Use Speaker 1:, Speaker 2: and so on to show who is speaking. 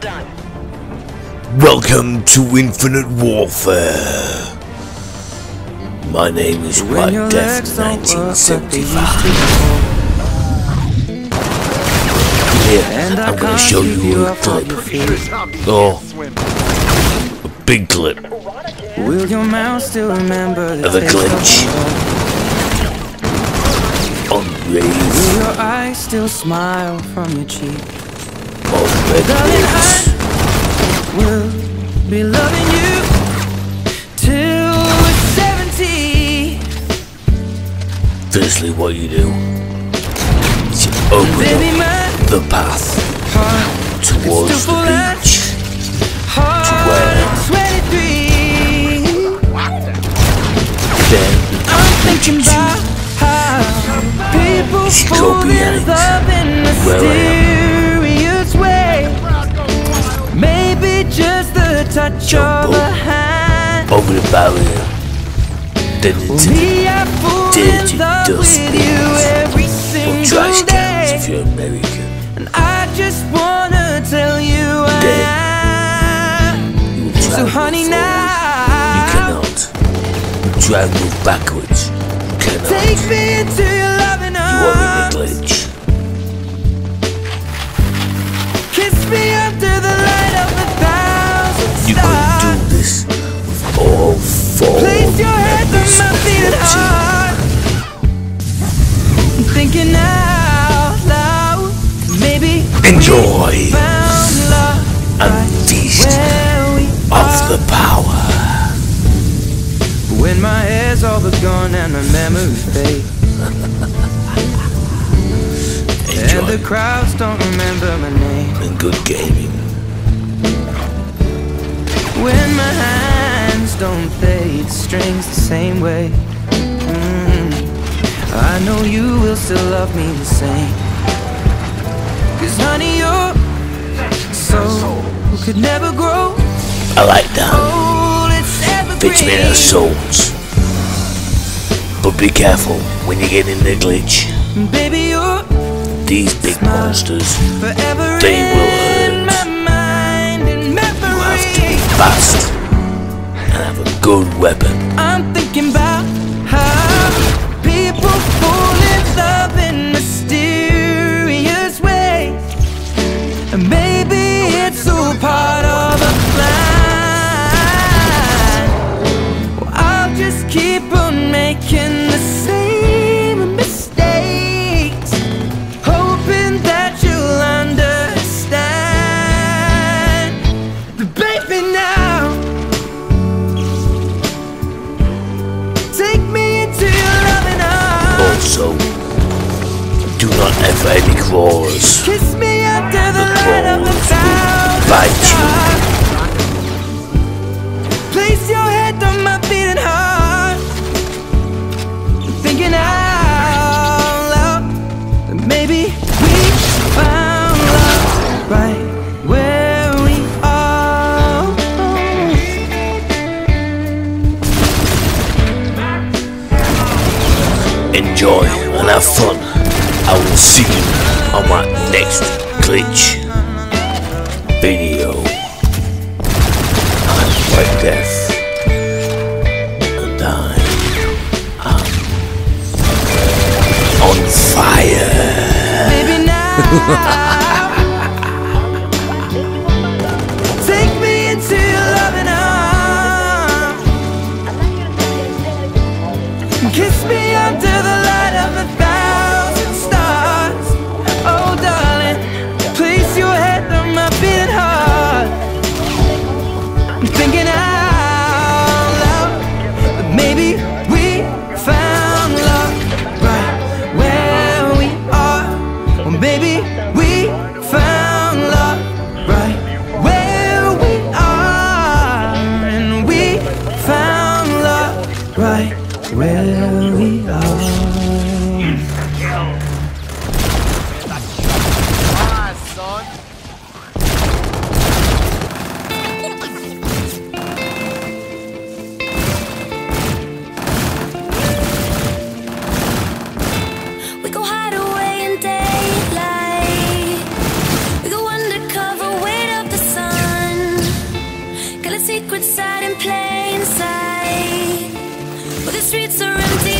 Speaker 1: done.
Speaker 2: Welcome to Infinite Warfare. My name is White Death 1975. Here, I'm gonna show you a clip. Oh, a big clip
Speaker 3: Will your mouth still remember
Speaker 2: of a glitch on Rave
Speaker 3: Will your eyes still smile from your cheek?
Speaker 2: of Redwoods.
Speaker 3: We'll be loving you till we're 70.
Speaker 2: Firstly, what you do is you open
Speaker 3: Baby,
Speaker 2: up the path towards the beach to where
Speaker 3: 23.
Speaker 2: then
Speaker 3: I'm thinking about how people fall in love in mysterious ways. Maybe just the touch of a hand.
Speaker 2: over the barrier, then into the dirty dust bins or trash cans if you're American.
Speaker 3: And I just wanna tell you I am.
Speaker 2: You will try
Speaker 3: So
Speaker 2: to
Speaker 3: honey
Speaker 2: move forward.
Speaker 3: now,
Speaker 2: You cannot. You try to move backwards. You cannot.
Speaker 3: take me into your loving
Speaker 2: You are in a
Speaker 3: arms.
Speaker 2: glitch.
Speaker 3: Kiss me under the light of 1,000
Speaker 2: You
Speaker 3: stars.
Speaker 2: could do this with all four
Speaker 3: Place your head on
Speaker 2: members
Speaker 3: my
Speaker 2: of
Speaker 3: beating
Speaker 2: your team.
Speaker 3: heart. I'm thinking out loud. Maybe
Speaker 2: Enjoy
Speaker 3: we found love
Speaker 2: and
Speaker 3: right
Speaker 2: feast
Speaker 3: where we
Speaker 2: of
Speaker 3: are.
Speaker 2: the power.
Speaker 3: When my hair's all but gone and the memories fade, and
Speaker 2: Enjoy
Speaker 3: the crowds don't remember my name.
Speaker 2: and good gaming.
Speaker 3: When my hands don't play the strings the same way, I know you will still love me the same. 'Cause honey, your soul could never grow
Speaker 2: I like that.
Speaker 3: old, it's
Speaker 2: Fits me in our
Speaker 3: evergreen.
Speaker 2: souls. But be careful when you get in the glitch.
Speaker 3: Baby, you're
Speaker 2: These big monsters,
Speaker 3: forever
Speaker 2: they will
Speaker 3: in
Speaker 2: hurt.
Speaker 3: my mind and
Speaker 2: You have to be
Speaker 3: memory.
Speaker 2: fast and have a good weapon.
Speaker 3: I'm thinking about how people fall in love in mysterious ways, and maybe it's all part of a plan. Well, I'll just keep on making the same mistakes, hoping that you'll understand. But baby, now take me into your loving arms.
Speaker 2: Also, do not ever any crawlers.
Speaker 3: Kiss me under the light of
Speaker 2: crawlers
Speaker 3: 1,000
Speaker 2: bite you.
Speaker 3: stars. Place your head on my beating heart. Thinking out loud that maybe we found love right where we are.
Speaker 2: Enjoy and have fun. I will see you on my next glitch video. I'm White Death, and I am on fire.
Speaker 3: Baby, now take me into your loving arms. Kiss me under the light of 1,000 stars. Oh, darling, place your head on my beating heart. I'm thinking out loud that maybe we found love right where we are. Well, maybe we found love right where we are. And we found love right where we are.
Speaker 4: We go hide away in daylight. We go undercover, wait up the sun.
Speaker 1: plain sight, but the streets are empty